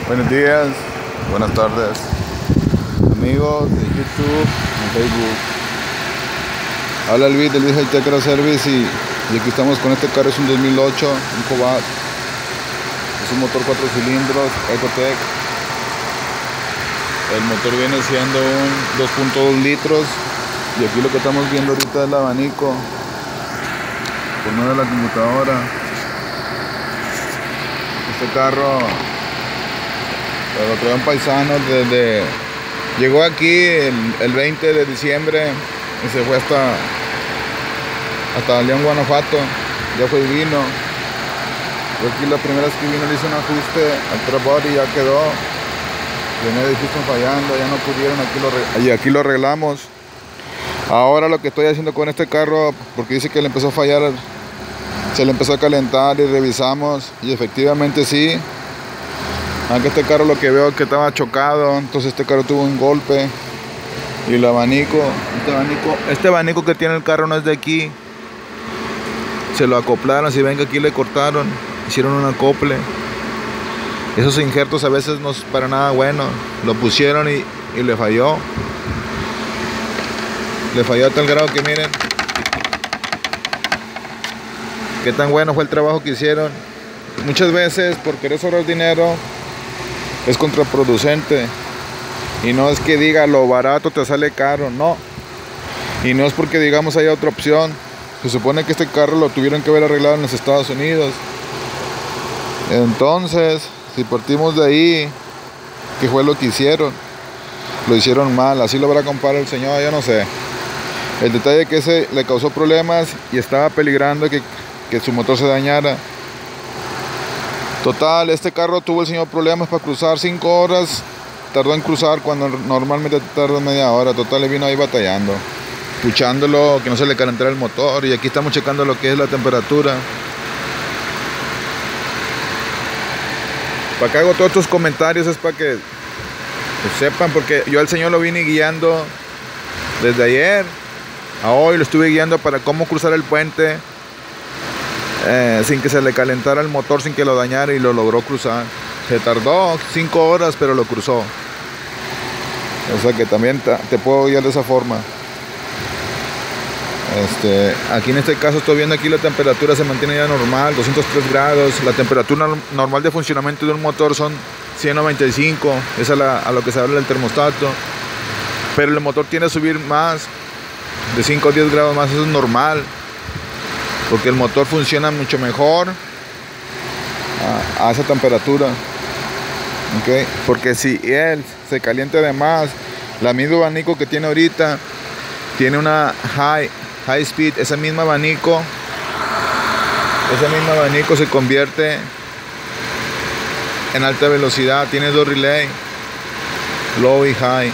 Buenos días, buenas tardes, amigos de YouTube, en Facebook. Habla Luis del Luis High-Tech Car Service y aquí estamos con este carro. Es un 2008, un Cobalt. Es un motor 4 cilindros, Ecotec. El motor viene siendo un 2.2 litros. Y aquí lo que estamos viendo ahorita es el abanico por medio de la computadora. Este carro lo trae un paisano llegó aquí el 20 de diciembre y se fue hasta León, Guanajuato. Ya fue y vino. Yo aquí la primera vez que vino le hice un ajuste al trapod y ya quedó. Venía de Houston fallando, ya no pudieron, aquí lo arreglamos. Ahora lo que estoy haciendo con este carro, porque dice que le empezó a fallar, se le empezó a calentar y revisamos y efectivamente sí. Aunque este carro lo que veo es que estaba chocado, entonces este carro tuvo un golpe. Y el abanico, este abanico que tiene el carro no es de aquí. Se lo acoplaron, si ven que aquí le cortaron, hicieron un acople. Esos injertos a veces no es para nada bueno. Lo pusieron y le falló. Le falló a tal grado que miren qué tan bueno fue el trabajo que hicieron. Muchas veces por querer ahorrar dinero es contraproducente. Y no es que diga lo barato te sale caro, no. Y no es porque digamos haya otra opción. Se supone que este carro lo tuvieron que haber arreglado en los Estados Unidos. Entonces, si partimos de ahí, ¿qué fue lo que hicieron? Lo hicieron mal, así lo habrá comprado el señor, yo no sé. El detalle es que ese le causó problemas y estaba peligrando que su motor se dañara. Total, este carro tuvo el señor problemas para cruzar 5 horas. Tardó en cruzar cuando normalmente tarda media hora. Total, le vino ahí batallando, puchándolo, que no se le calentara el motor. Y aquí estamos checando lo que es la temperatura. Para que hago todos estos comentarios es para que sepan, porque yo al señor lo vine guiando desde ayer a hoy. Lo estuve guiando para cómo cruzar el puente sin que se le calentara el motor, sin que lo dañara, y lo logró cruzar. Se tardó 5 horas, pero lo cruzó. O sea que también te puedo guiar de esa forma. Aquí en este caso estoy viendo aquí la temperatura se mantiene ya normal, 203 grados. La temperatura normal de funcionamiento de un motor son 195. Esa es a lo que se habla del termostato. Pero el motor tiende a subir más, de 5 a 10 grados más. Eso es normal, porque el motor funciona mucho mejor a esa temperatura. Okay. Porque si él se calienta de más, la misma abanico que tiene ahorita tiene una high speed. Ese mismo abanico se convierte en alta velocidad. Tiene 2 relay, low y high.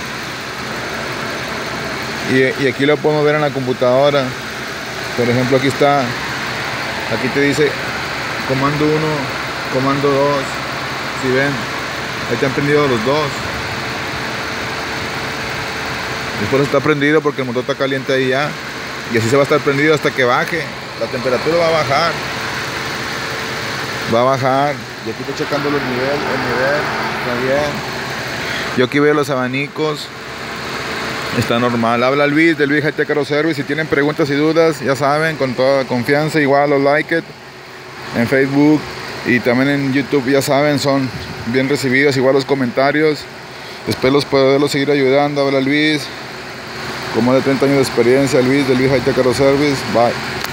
Y aquí lo podemos ver en la computadora. Por ejemplo, aquí te dice comando 1, comando 2. Si ven, ahí están prendidos los dos. Después está prendido porque el motor está caliente ahí ya. Y así se va a estar prendido hasta que baje. La temperatura va a bajar. Va a bajar. Y aquí estoy checando el nivel está bien. Yo aquí veo los abanicos. Está normal. Habla Luis del Luis High-Tech Car Service. Si tienen preguntas y dudas, ya saben, con toda confianza, igual los like it en Facebook y también en YouTube, ya saben, son bien recibidos, igual los comentarios. Espero poderlos seguir ayudando. Habla Luis, como de 30 años de experiencia, Luis del Luis High-Tech Car Service. Bye.